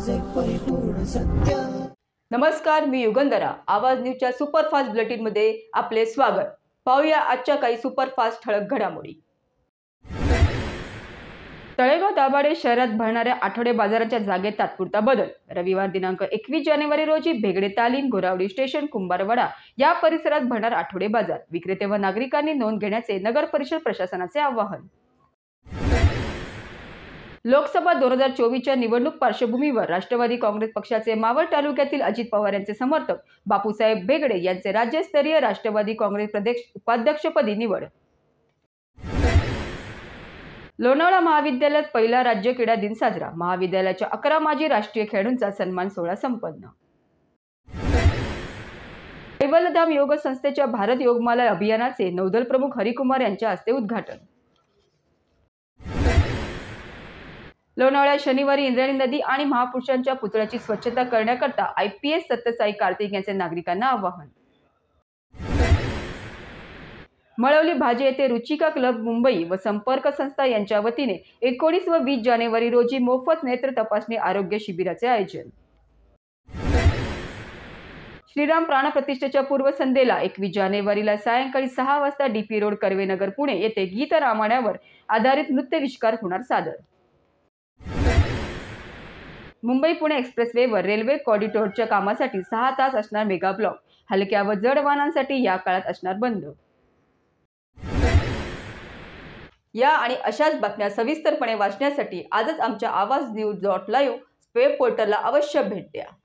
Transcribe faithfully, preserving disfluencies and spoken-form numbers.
सत्याचे परिपूर्ण सत्य। नमस्कार, मी युगंधरा। आवाज न्यूजच्या सुपरफास्ट बुलेटिन मध्ये आपले स्वागत। पाहूया आजच्या काही सुपरफास्ट ठळक घडामोडी। तळेगाव दाभाडे शहरात भरणाऱ्या आठवडे बाजाराच्या जागेत तात्पुरता बदल। रविवार दिनांक एकवीस जानेवारी रोजी भेगडे तालीम, गोरावडी स्टेशन, कुंभारवाडा या परिसरात भरणार आठवडे बाजार विक्रेते व नागरिकांनी नोंद घेण्याचे नगर परिषद प्रशासनाचे आवाहन। लोकसभा दोन हजार चोवीसच्या निवडणूक पार्श्वभूमीवर राष्ट्रवादी काँग्रेस पक्षाचे मावळ तालुक्यातील अजित पवार यांचे समर्थक बापूसाहेब भेगडे यांचे राज्यस्तरीय राष्ट्रवादी काँग्रेस प्रदेश उपाध्यक्षपदी निवड। लोणावळा महाविद्यालयात पहिला राज्य क्रीडा दिन साजरा। महाविद्यालयाच्या अकरा माजी राष्ट्रीय खेळाडूंचा सन्मान सोहळा संपन्न। कैवल्यधाम योग संस्थेच्या भारत योगमाला अभियानाचे नौदल प्रमुख हरिकुमार यांच्या हस्ते उद्घाटन। लोणावळ्यात शनिवारी इंद्रायणी नदी आणि महापुरुषांच्या पुतळ्याची स्वच्छता करण्याकरता I P S Satyasai Kartik यांचे नागरिकांना आवाहन। मळवली भाजे येथे रुचिका क्लब मुंबई व संपर्क संस्था यांच्या वतीने एकोणीस व वीस जानेवारी रोजी मोफत नेत्र तपासणी आरोग्य शिबिराचे आयोजन। श्रीराम प्राणप्रतिष्ठेच्या पूर्वसंध्येला एकवीस जानेवारीला सायंकाळी सहा वाजता D P road Karvenagar Pune येथे गीत रामायणावर आधारित नृत्यविष्कार होणार सादर। मुंबई पुणे एक्सप्रेसवेवर रेल्वे कॉरिडॉरच्या कामासाठी सहा तास असणार मेगा ब्लॉक। हलक्या व जड वाहनांसाठी या काळात असणार बंद। या आणि अशाच बातम्या सविस्तरपणे वाचण्यासाठी आजच आमच्या आवाज न्यूज डॉट लाईव्ह वेब पोर्टलला अवश्य भेट द्या।